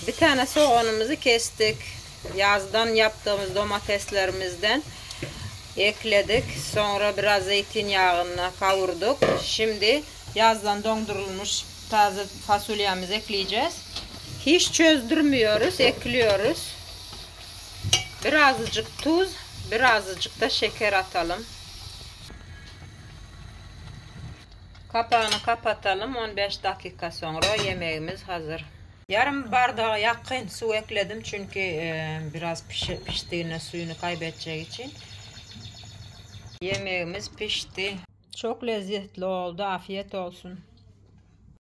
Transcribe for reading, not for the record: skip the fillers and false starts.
Bir tane soğanımızı kestik. Yazdan yaptığımız domateslerimizden ekledik. Sonra biraz zeytinyağına kavurduk. Şimdi yazdan dondurulmuş taze fasulyemizi ekleyeceğiz. Hiç çözdürmüyoruz, ekliyoruz. Birazcık tuz, birazcık da şeker atalım. Kapağını kapatalım. 15 dakika sonra yemeğimiz hazır. Yarım bardağa yakın su ekledim çünkü biraz piştiğine suyunu kaybedeceği için. Yemeğimiz pişti. Çok lezzetli oldu. Afiyet olsun.